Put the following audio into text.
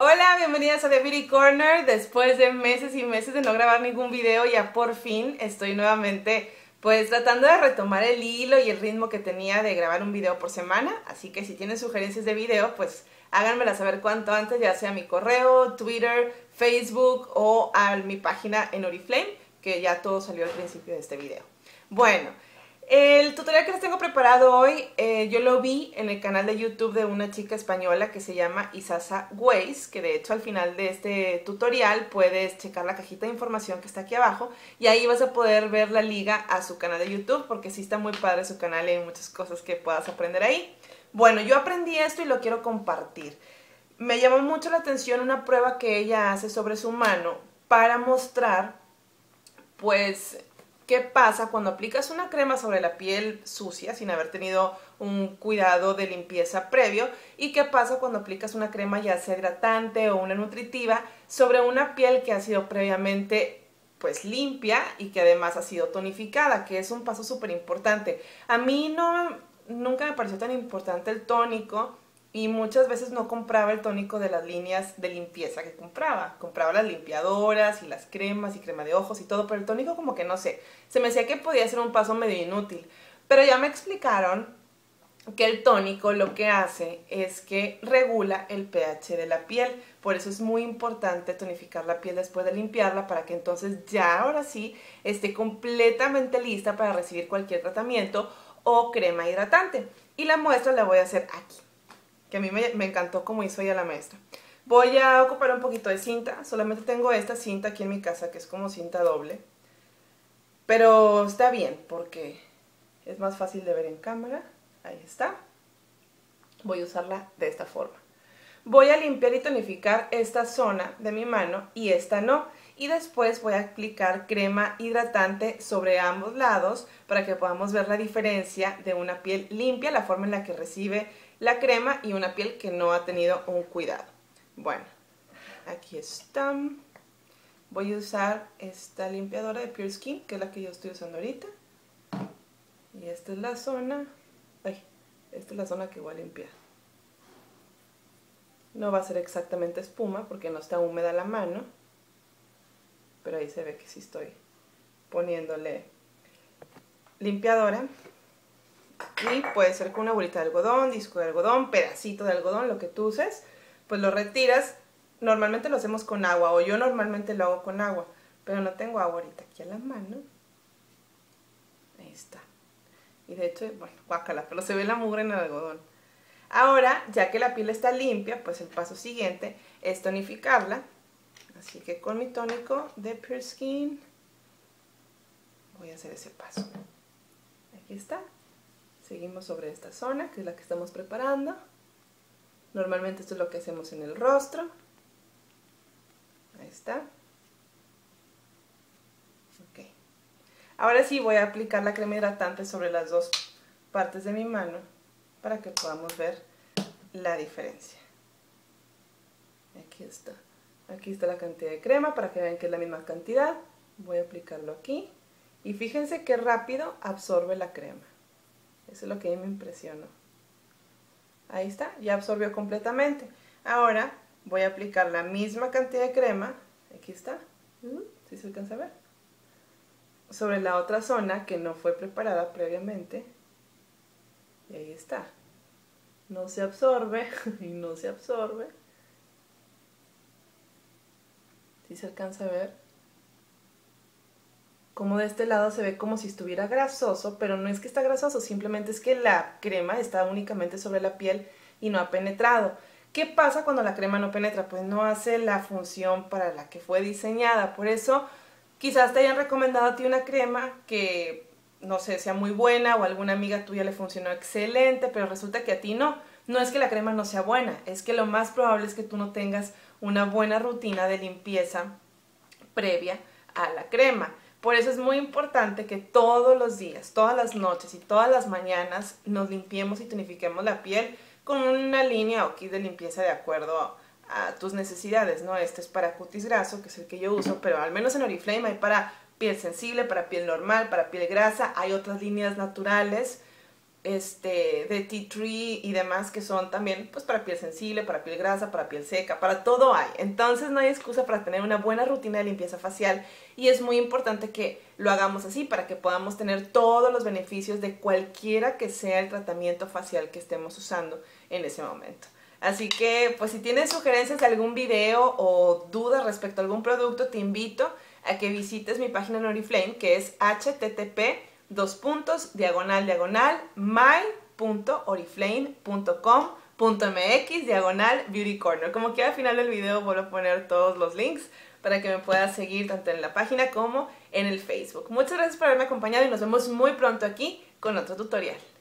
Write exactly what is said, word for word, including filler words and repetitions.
Hola, bienvenidas a The Beauty Corner. Después de meses y meses de no grabar ningún video, ya por fin estoy nuevamente pues tratando de retomar el hilo y el ritmo que tenía de grabar un video por semana. Así que si tienen sugerencias de video, pues háganmela saber cuanto antes, ya sea a mi correo, Twitter, Facebook o a mi página en Oriflame, que ya todo salió al principio de este video. Bueno, el tutorial que les tengo preparado hoy, eh, yo lo vi en el canal de YouTube de una chica española que se llama Isasa Weiss, que de hecho al final de este tutorial puedes checar la cajita de información que está aquí abajo y ahí vas a poder ver la liga a su canal de YouTube, porque sí está muy padre su canal y hay muchas cosas que puedas aprender ahí. Bueno, yo aprendí esto y lo quiero compartir. Me llamó mucho la atención una prueba que ella hace sobre su mano para mostrar, pues, ¿qué pasa cuando aplicas una crema sobre la piel sucia sin haber tenido un cuidado de limpieza previo? ¿Y qué pasa cuando aplicas una crema ya sea hidratante o una nutritiva sobre una piel que ha sido previamente pues limpia y que además ha sido tonificada, que es un paso súper importante? A mí no, nunca me pareció tan importante el tónico y muchas veces no compraba el tónico de las líneas de limpieza que compraba. Compraba las limpiadoras y las cremas y crema de ojos y todo, pero el tónico como que no sé, se me decía que podía ser un paso medio inútil. Pero ya me explicaron que el tónico lo que hace es que regula el pH de la piel. Por eso es muy importante tonificar la piel después de limpiarla, para que entonces ya ahora sí esté completamente lista para recibir cualquier tratamiento o crema hidratante. Y la muestra la voy a hacer aquí, que a mí me, me encantó como hizo ella la maestra. Voy a ocupar un poquito de cinta, solamente tengo esta cinta aquí en mi casa que es como cinta doble, pero está bien porque es más fácil de ver en cámara. Ahí está. Voy a usarla de esta forma. Voy a limpiar y tonificar esta zona de mi mano y esta no. Y después voy a aplicar crema hidratante sobre ambos lados para que podamos ver la diferencia de una piel limpia, la forma en la que recibe la crema, y una piel que no ha tenido un cuidado. Bueno, aquí está. Voy a usar esta limpiadora de Pure Skin, que es la que yo estoy usando ahorita. Y esta es la zona. Ay, esta es la zona que voy a limpiar. No va a ser exactamente espuma porque no está húmeda la mano, pero ahí se ve que sí estoy poniéndole limpiadora. Y puede ser con una bolita de algodón, disco de algodón, pedacito de algodón, lo que tú uses. Pues lo retiras. Normalmente lo hacemos con agua, o yo normalmente lo hago con agua, pero no tengo agua ahorita aquí a la mano. Ahí está. Y de hecho, bueno, guácala, pero se ve la mugre en el algodón. Ahora, ya que la piel está limpia, pues el paso siguiente es tonificarla. Así que con mi tónico de Pure Skin voy a hacer ese paso. Aquí está. Seguimos sobre esta zona, que es la que estamos preparando. Normalmente esto es lo que hacemos en el rostro. Ahí está. Ok. Ahora sí voy a aplicar la crema hidratante sobre las dos partes de mi mano para que podamos ver la diferencia. Aquí está. Aquí está la cantidad de crema para que vean que es la misma cantidad. Voy a aplicarlo aquí. Y fíjense qué rápido absorbe la crema. Eso es lo que a mí me impresionó. Ahí está, ya absorbió completamente. Ahora voy a aplicar la misma cantidad de crema. Aquí está. ¿Sí se alcanza a ver? Sobre la otra zona que no fue preparada previamente. Y ahí está. No se absorbe y no se absorbe. ¿Sí se alcanza a ver? Como de este lado se ve como si estuviera grasoso, pero no es que está grasoso, simplemente es que la crema está únicamente sobre la piel y no ha penetrado. ¿Qué pasa cuando la crema no penetra? Pues no hace la función para la que fue diseñada. Por eso quizás te hayan recomendado a ti una crema que, no sé, sea muy buena, o a alguna amiga tuya le funcionó excelente, pero resulta que a ti no. No es que la crema no sea buena, es que lo más probable es que tú no tengas una buena rutina de limpieza previa a la crema. Por eso es muy importante que todos los días, todas las noches y todas las mañanas nos limpiemos y tonifiquemos la piel con una línea o kit de limpieza de acuerdo a tus necesidades, ¿no? Este es para cutis graso, que es el que yo uso, pero al menos en Oriflame hay para piel sensible, para piel normal, para piel grasa. Hay otras líneas naturales este, de tea tree y demás que son también pues para piel sensible, para piel grasa, para piel seca, para todo hay. Entonces no hay excusa para tener una buena rutina de limpieza facial y es muy importante que lo hagamos así para que podamos tener todos los beneficios de cualquiera que sea el tratamiento facial que estemos usando en ese momento. Así que pues si tienes sugerencias de algún video o dudas respecto a algún producto, te invito a que visites mi página en Oriflame, que es http dos puntos diagonal diagonal my punto oriflame punto com punto mx diagonal beauty corner. Como que al final del video voy a poner todos los links para que me puedas seguir tanto en la página como en el Facebook. Muchas gracias por haberme acompañado y nos vemos muy pronto aquí con otro tutorial.